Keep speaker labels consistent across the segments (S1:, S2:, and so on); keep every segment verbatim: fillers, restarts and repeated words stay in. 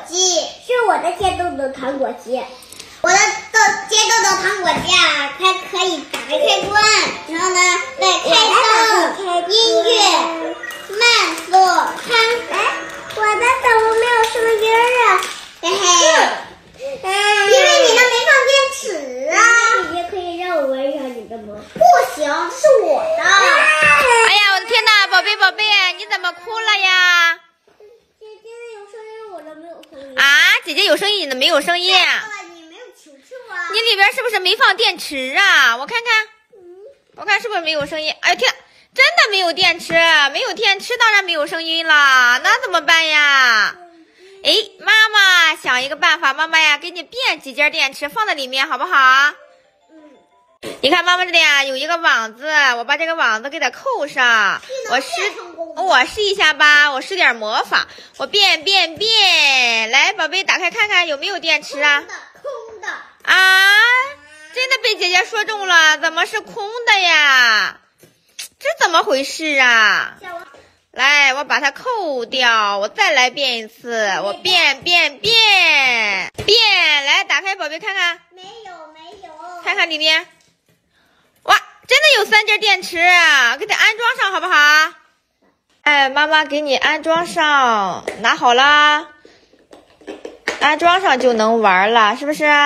S1: 机，是我的接豆豆糖果机。我的豆接豆豆糖果机啊，它可以打开开关，然后呢，再开灯、音乐、慢速、看。哎，我的怎么没有声音啊？嘿嘿，因为你那没放电池啊。姐姐可以让我玩一下你的吗？不行，这是我的。
S2: 哎呀，我的天哪，宝贝宝贝，你怎么哭了呀？
S1: 姐姐有声音，我的没有声音。
S2: 啊，姐姐有声音，你的没有声音。
S1: 你没有球球啊？
S2: 你里边是不是没放电池啊？我看看，我看是不是没有声音？哎天，真的没有电池，没有电池当然没有声音了，那怎么办呀？哎，妈妈想一个办法，妈妈呀，给你变几节电池放在里面，好不好？嗯。你看妈妈这里啊，有一个网子，我把这个网子给它扣上。我试，我试一下吧，我施点魔法，我变变变，来，宝贝，打开看看有没有电池啊？
S1: 空的，空的。
S2: 啊，真的被姐姐说中了，怎么是空的呀？这怎么回事啊？来，我把它扣掉，我再来变一次，我变变变变，来打开宝贝看看，
S1: 没有没有，
S2: 看看里面，哇，真的有三节电池，给它安装上好不好？哎，妈妈给你安装上，拿好啦，安装上就能玩了，是不是？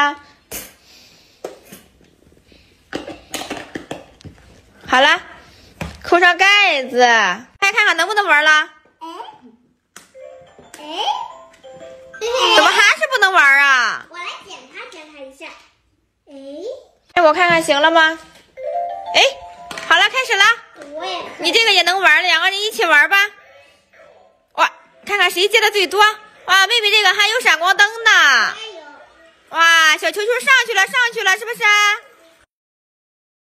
S2: 好了，扣上盖子，再看看能不能玩了。
S1: 哎哎，
S2: 怎么还是不能玩啊？
S1: 我来检查检查一下。哎，
S2: 哎，我看看行了吗？哎，好了，开始了。
S1: 我也可以。
S2: 你这个也能玩，两个人一起玩吧。哇，看看谁接的最多。哇，妹妹这个还有闪光灯呢。
S1: 还有。
S2: 哇，小球球上去了，上去了，是不是？